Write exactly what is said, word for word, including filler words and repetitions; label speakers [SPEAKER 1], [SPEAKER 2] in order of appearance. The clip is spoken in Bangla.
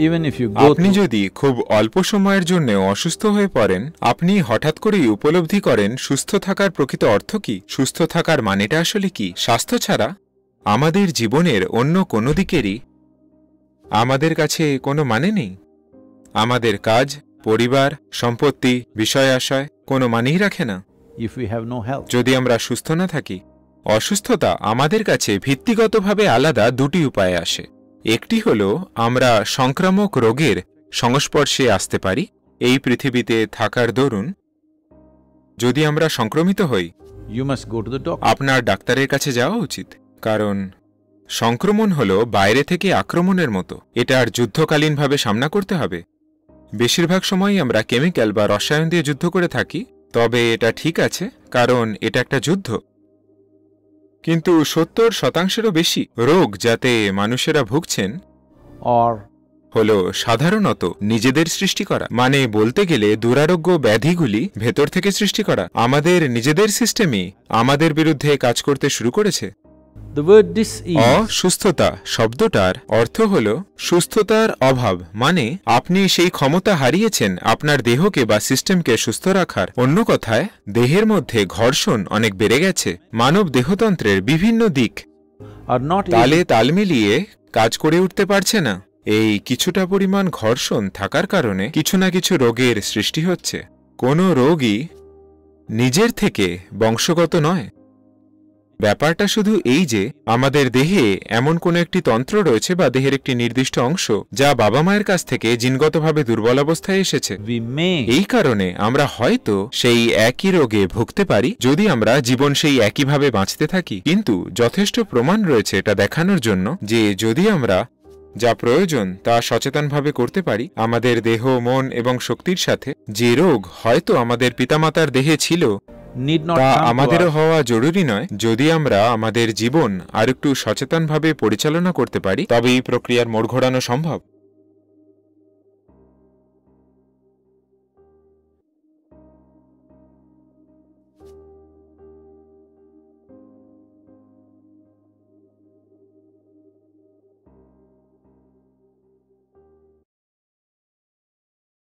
[SPEAKER 1] Even if you go
[SPEAKER 2] আপনি যদি খুব অল্প সময়ের জন্য অসুস্থ হয়ে পড়েন, আপনি হঠাৎ করেই উপলব্ধি করেন সুস্থ থাকার প্রকৃত অর্থ কি, সুস্থ থাকার মানেটা আসলে কি। স্বাস্থ্য ছাড়া আমাদের জীবনের অন্য কোনো দিকেরই আমাদের কাছে কোনো মানে নেই। আমাদের কাজ, পরিবার, সম্পত্তি, বিষয় আশয় কোনো মানেই রাখে না
[SPEAKER 1] if we have no health.
[SPEAKER 2] যদি আমরা সুস্থ না থাকি। অসুস্থতা আমাদের কাছে ভিত্তিগতভাবে আলাদা দুটি উপায়ে আসে। একটি হল আমরা সংক্রামক রোগের সংস্পর্শে আসতে পারি এই পৃথিবীতে থাকার দরুন। যদি আমরা সংক্রমিত হই,
[SPEAKER 1] You must go to the doctor.
[SPEAKER 2] আপনার ডাক্তারের কাছে যাওয়া উচিত, কারণ সংক্রমণ হল বাইরে থেকে আক্রমণের মতো। এটার যুদ্ধকালীনভাবে সামনা করতে হবে। বেশিরভাগ সময়ই আমরা কেমিক্যাল বা রসায়ন দিয়ে যুদ্ধ করে থাকি, তবে এটা ঠিক আছে কারণ এটা একটা যুদ্ধ। কিন্তু সত্তর শতাংশেরও বেশি রোগ যাতে মানুষেরা ভুগছেন
[SPEAKER 1] Or
[SPEAKER 2] হল সাধারণত নিজেদের সৃষ্টি করা। মানে বলতে গেলে দুরারোগ্য ব্যাধিগুলি ভেতর থেকে সৃষ্টি করা। আমাদের নিজেদের সিস্টেমই আমাদের বিরুদ্ধে কাজ করতে শুরু করেছে।
[SPEAKER 1] the word disease
[SPEAKER 2] অসুস্থতা শব্দটার অর্থ হল সুস্থতার অভাব, মানে আপনি সেই ক্ষমতা হারিয়েছেন আপনার দেহকে বা সিস্টেমকে সুস্থ রাখার। অন্য কথায়, দেহের মধ্যে ঘর্ষণ অনেক বেড়ে গেছে। মানব দেহতন্ত্রের বিভিন্ন দিক
[SPEAKER 1] are not
[SPEAKER 2] তালে
[SPEAKER 1] able,
[SPEAKER 2] তাল মিলিয়ে কাজ করে উঠতে পারছে না। এই কিছুটা পরিমাণ ঘর্ষণ থাকার কারণে কিছু না কিছু রোগের সৃষ্টি হচ্ছে। কোনো রোগই নিজের থেকে বংশগত নয়। ব্যাপারটা শুধু এই যে আমাদের দেহে এমন কোনো একটি তন্ত্র রয়েছে বা দেহের একটি নির্দিষ্ট অংশ যা বাবা মায়ের কাছ থেকে জিনগতভাবে দুর্বল অবস্থায় এসেছে।
[SPEAKER 1] we may
[SPEAKER 2] এই কারণে আমরা হয়তো সেই একই রোগে ভুগতে পারি যদি আমরা জীবন সেই একইভাবে বাঁচতে থাকি। কিন্তু যথেষ্ট প্রমাণ রয়েছে এটা দেখানোর জন্য যে যদি আমরা যা প্রয়োজন তা সচেতনভাবে করতে পারি আমাদের দেহ, মন এবং শক্তির সাথে, যে রোগ হয়তো আমাদের পিতামাতার দেহে ছিল
[SPEAKER 1] need not
[SPEAKER 2] তা
[SPEAKER 1] come to
[SPEAKER 2] আমাদেরও
[SPEAKER 1] us.
[SPEAKER 2] হওয়া জরুরি নয়। যদি আমরা আমাদের জীবন আর একটু সচেতনভাবে পরিচালনা করতে পারি তবে এই প্রক্রিয়ার মোড় ঘোরানো সম্ভব।